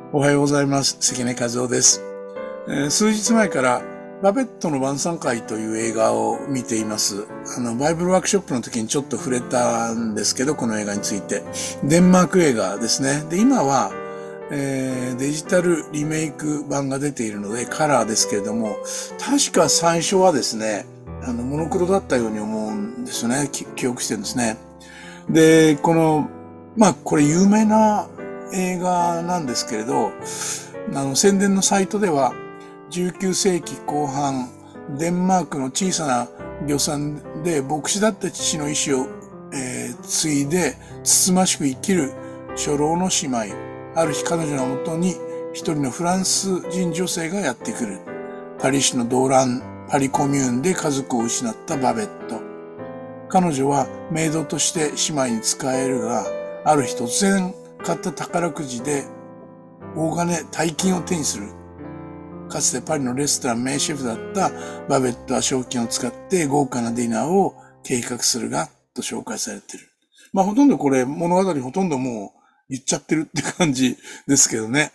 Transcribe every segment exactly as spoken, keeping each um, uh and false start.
おはようございます。関根和夫です、えー。数日前からバベットの晩餐会という映画を見ています。あの、バイブルワークショップの時にちょっと触れたんですけど、この映画について。デンマーク映画ですね。で、今は、えー、デジタルリメイク版が出ているのでカラーですけれども、確か最初はですね、あの、モノクロだったように思うんですよね。記憶してるんですね。で、この、まあ、これ有名な映画なんですけれど、あの、宣伝のサイトでは、じゅうきゅうせいきこう半、デンマークの小さな漁船で牧師だった父の意志を、えー、継いで、つつましく生きる初老の姉妹。ある日彼女のもとに一人のフランス人女性がやってくる。パリ市の動乱、パリコミューンで家族を失ったバベット。彼女はメイドとして姉妹に仕えるが、ある日突然買った宝くじで大金、大金を手にする。かつてパリのレストラン名シェフだったバベットは賞金を使って豪華なディナーを計画するが、と紹介されている。まあほとんどこれ物語ほとんどもう言っちゃってるって感じですけどね。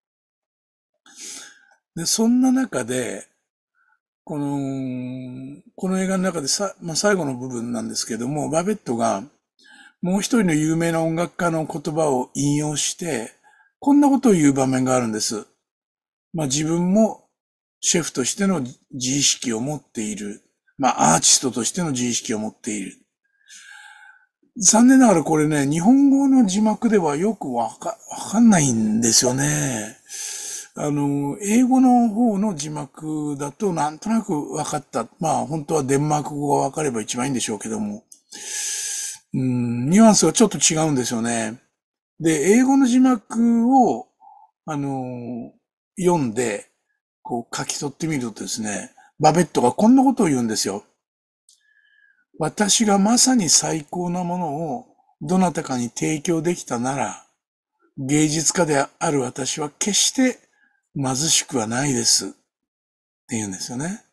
で、そんな中で、この、この映画の中でさ、まあ、最後の部分なんですけども、バベットがもう一人の有名な音楽家の言葉を引用して、こんなことを言う場面があるんです。まあ自分もシェフとしての自意識を持っている。まあアーティストとしての自意識を持っている。残念ながらこれね、日本語の字幕ではよくわか、わかんないんですよね。あの、英語の方の字幕だとなんとなくわかった。まあ本当はデンマーク語がわかれば一番いいんでしょうけども。うん、ニュアンスがちょっと違うんですよね。で、英語の字幕を、あの、読んで、こう書き取ってみるとですね、バベットがこんなことを言うんですよ。私がまさに最高なものをどなたかに提供できたなら、芸術家である私は決して貧しくはないですって言うんですよね。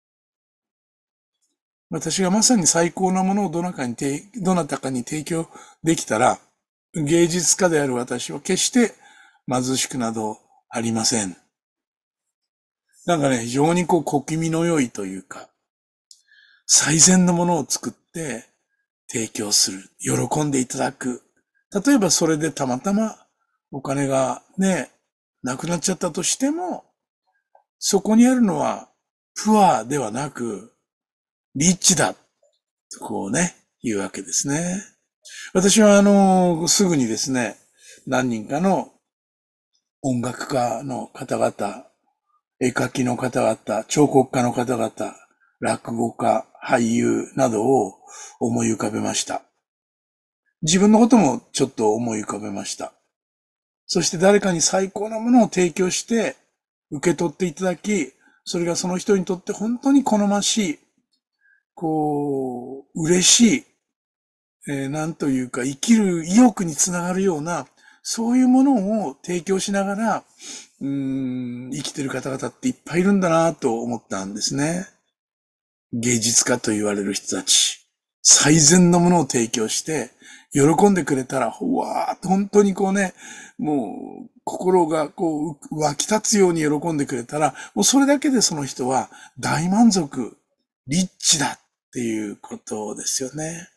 私がまさに最高なものをどなたかにどなたかに提供できたら、芸術家である私は決して貧しくなどありません。なんかね、非常にこう小気味の良いというか、最善のものを作って提供する。喜んでいただく。例えばそれでたまたまお金がね、なくなっちゃったとしても、そこにあるのはプアではなく、リッチだ。とこうね、言うわけですね。私はあの、すぐにですね、何人かの音楽家の方々、絵描きの方々、彫刻家の方々、落語家、俳優などを思い浮かべました。自分のこともちょっと思い浮かべました。そして誰かに最高なものを提供して受け取っていただき、それがその人にとって本当に好ましい、こう、嬉しい、えー、なんというか生きる意欲につながるような、そういうものを提供しながら、うーん、生きてる方々っていっぱいいるんだなと思ったんですね。芸術家と言われる人たち。最善のものを提供して、喜んでくれたら、うわーって本当にこうね、もう心がこう湧き立つように喜んでくれたら、もうそれだけでその人は大満足、リッチだっていうことですよね。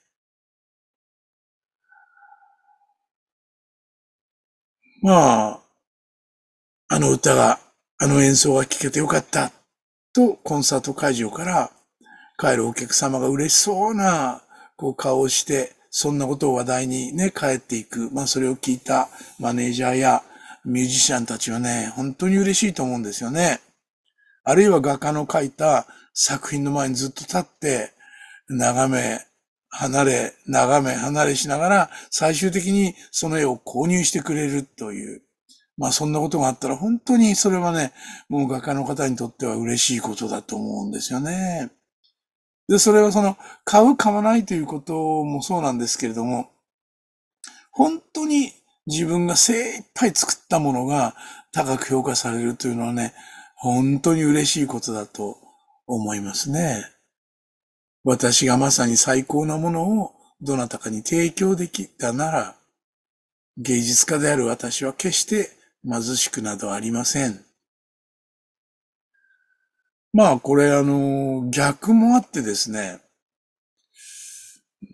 まあ、あの歌が、あの演奏が聴けてよかったとコンサート会場から帰るお客様が嬉しそうなこう顔をして、そんなことを話題にね、帰っていく。まあそれを聞いたマネージャーやミュージシャンたちはね、本当に嬉しいと思うんですよね。あるいは画家の描いた作品の前にずっと立って、眺め、離れ、眺め、離れしながら、最終的にその絵を購入してくれるという。まあそんなことがあったら本当にそれはね、もう画家の方にとっては嬉しいことだと思うんですよね。で、それはその、買う、買わないということもそうなんですけれども、本当に自分が精一杯作ったものが高く評価されるというのはね、本当に嬉しいことだと思いますね。私がまさに最高なものをどなたかに提供できたなら、芸術家である私は決して貧しくなどありません。まあ、これあの、逆もあってですね、うん、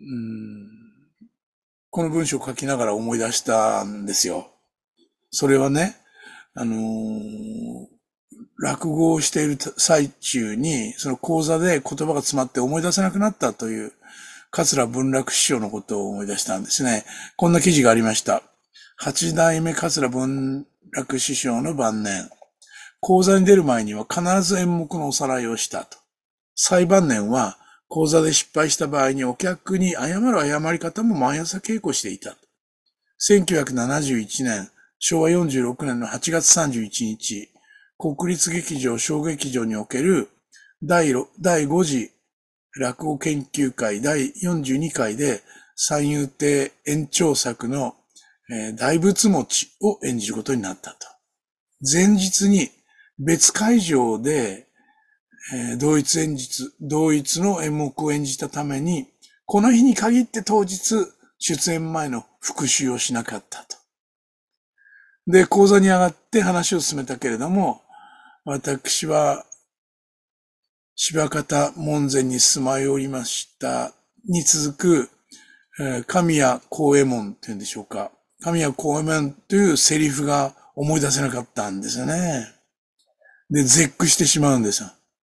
この文章を書きながら思い出したんですよ。それはね、あのー落語をしている最中に、その講座で言葉が詰まって思い出せなくなったという、桂文楽師匠のことを思い出したんですね。こんな記事がありました。八代目桂文楽師匠の晩年。講座に出る前には必ず演目のおさらいをしたと。最晩年は講座で失敗した場合にお客に謝る謝り方も毎朝稽古していた。せんきゅうひゃくななじゅういちねん、しょうわよんじゅうろくねんのはちがつさんじゅういちにち、国立劇場小劇場における第ご次落語研究会だいよんじゅうにかいで三遊亭延長作の、えー、大仏持ちを演じることになったと。前日に別会場で、えー、同一演出、同一の演目を演じたために、この日に限って当日出演前の復習をしなかったと。で、講座に上がって話を進めたけれども、私は柴方門前に住まいおりましたに続く、えー、神谷光右衛門っていうんでしょうか。神谷光右衛門というセリフが思い出せなかったんですよね。で、絶句してしまうんですよ。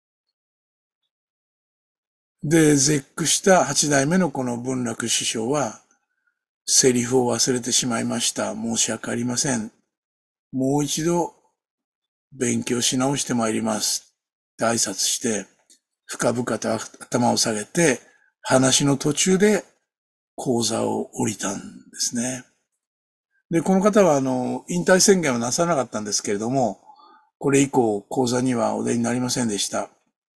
で、絶句した八代目のこの文楽師匠は、セリフを忘れてしまいました。申し訳ありません。もう一度勉強し直してまいります。って挨拶して、深々と頭を下げて、話の途中で講座を降りたんですね。で、この方は、あの、引退宣言はなさなかったんですけれども、これ以降、講座にはお出になりませんでした。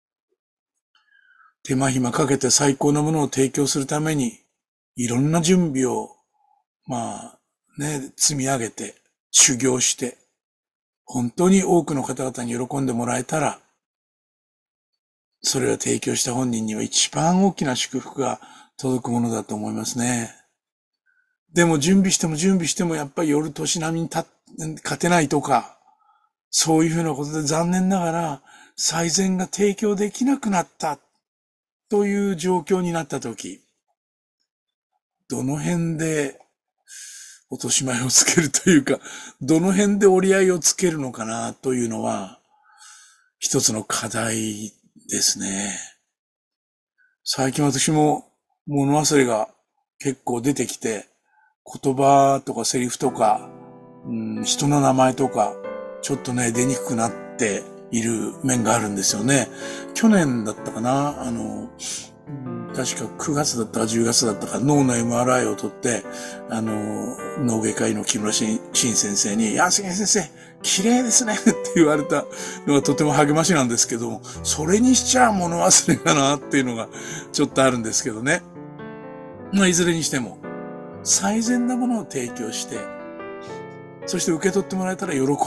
手間暇かけて最高のものを提供するために、いろんな準備を、まあ、ね、積み上げて、修行して、本当に多くの方々に喜んでもらえたら、それを提供した本人には一番大きな祝福が届くものだと思いますね。でも準備しても準備してもやっぱり夜年並みに勝てないとか、そういうふうなことで残念ながら最善が提供できなくなったという状況になったとき、どの辺で落とし前をつけるというか、どの辺で折り合いをつけるのかなというのは、一つの課題ですね。最近私も物忘れが結構出てきて、言葉とかセリフとか、うん、人の名前とか、ちょっとね、出にくくなっている面があるんですよね。去年だったかな、あの、確かくがつだったかじゅうがつだったか脳の エムアールアイ を取って、あの、脳外科医の木村慎先生に、いや、杉先生、綺麗ですねって言われたのがとても励ましなんですけども、それにしちゃ物忘れかなっていうのがちょっとあるんですけどね。まあ、いずれにしても、最善なものを提供して、そして受け取ってもらえたら喜ぶ。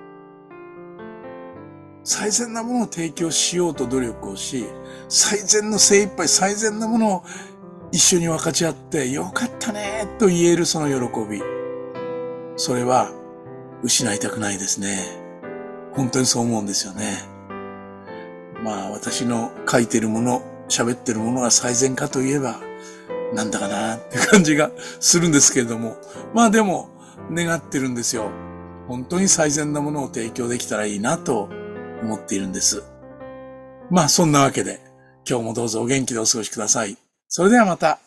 最善なものを提供しようと努力をし、最善の精一杯、最善なものを一緒に分かち合って、よかったねと言えるその喜び。それは失いたくないですね。本当にそう思うんですよね。まあ私の書いてるもの、喋ってるものが最善かといえば、なんだかなって感じがするんですけれども。まあでも願ってるんですよ。本当に最善なものを提供できたらいいなと思っているんです。まあそんなわけで今日もどうぞお元気でお過ごしください。それではまた。